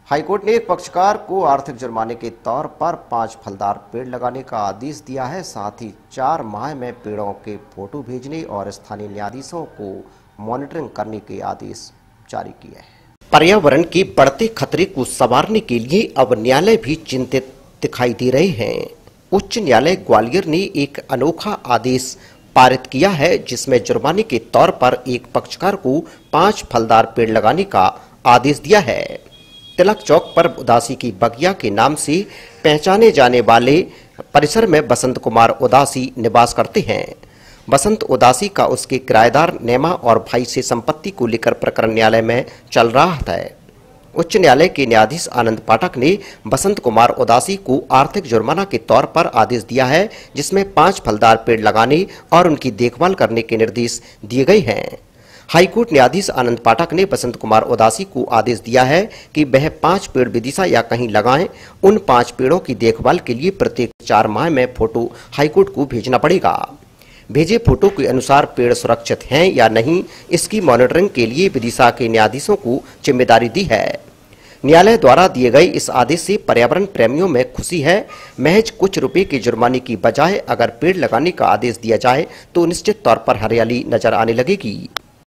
High court ने एक पक्षकार को आर्थिक जुर्माने के तौर पर 5 फलदार पेड़ लगाने का आदेश दिया है। साथ ही 4 माह में पेड़ों के फोटो भेजने और स्थानीय न्यायाधीशों को मॉनिटरिंग करने के आदेश जारी किए हैं। पर्यावरण के बढ़ते खतरे को संवारने के लिए अब न्यायालय भी चिंतित दिखाई दे रहे हैं। उच्च न्यायालय ग्वालियर ने एक अनोखा आदेश पारित किया है, जिसमें जुर्माने के तौर पर एक पक्षकार को 5 फलदार पेड़ लगाने का आदेश दिया है। तिलक चौक पर उदासी की बगिया के नाम से पहचाने जाने वाले परिसर में बसंत कुमार उदासी निवास करते हैं। बसंत उदासी का उसके किराएदार नेमा और भाई से संपत्ति को लेकर प्रकरण न्यायालय में चल रहा है। उच्च न्यायालय के न्यायाधीश आनंद पाठक ने बसंत कुमार उदासी को आर्थिक जुर्माना के तौर पर आदेश दिया है, जिसमें 5 फलदार पेड़ लगाने और उनकी देखभाल करने के निर्देश दिए गए हैं। हाईकोर्ट न्यायाधीश आनंद पाठक ने बसंत कुमार उदासी को आदेश दिया है कि वह 5 पेड़ विदिशा या कहीं लगाएं। उन 5 पेड़ों की देखभाल के लिए प्रत्येक 4 माह में फोटो हाईकोर्ट को भेजना पड़ेगा। भेजे फोटो के अनुसार पेड़ सुरक्षित हैं या नहीं, इसकी मॉनिटरिंग के लिए विदिशा के न्यायाधीशों को जिम्मेदारी दी है। न्यायालय द्वारा दिए गए इस आदेश से पर्यावरण प्रेमियों में खुशी है। महज कुछ रुपए के जुर्माने की बजाय अगर पेड़ लगाने का आदेश दिया जाए तो निश्चित तौर पर हरियाली नजर आने लगेगी।